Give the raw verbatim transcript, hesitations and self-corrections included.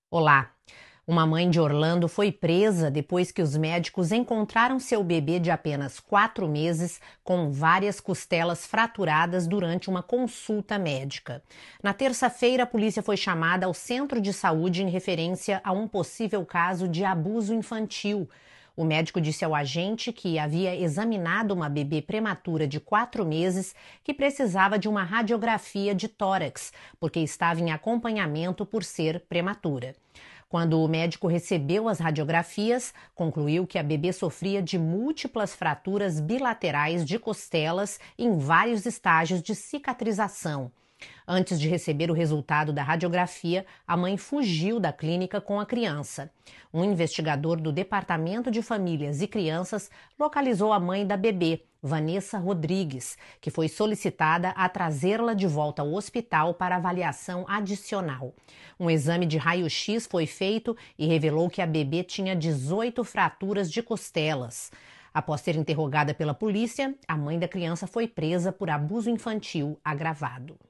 Olá! Uma mãe de Orlando foi presa depois que os médicos encontraram seu bebê de apenas quatro meses com várias costelas fraturadas durante uma consulta médica. Na terça-feira, a polícia foi chamada ao centro de saúde em referência a um possível caso de abuso infantil. O médico disse ao agente que havia examinado uma bebê prematura de quatro meses que precisava de uma radiografia de tórax, porque estava em acompanhamento por ser prematura. Quando o médico recebeu as radiografias, concluiu que a bebê sofria de múltiplas fraturas bilaterais de costelas em vários estágios de cicatrização. Antes de receber o resultado da radiografia, a mãe fugiu da clínica com a criança. Um investigador do Departamento de Famílias e Crianças localizou a mãe da bebê, Vanessa Rodrigues, que foi solicitada a trazê-la de volta ao hospital para avaliação adicional. Um exame de raio-x foi feito e revelou que a bebê tinha dezoito fraturas de costelas. Após ser interrogada pela polícia, a mãe da criança foi presa por abuso infantil agravado.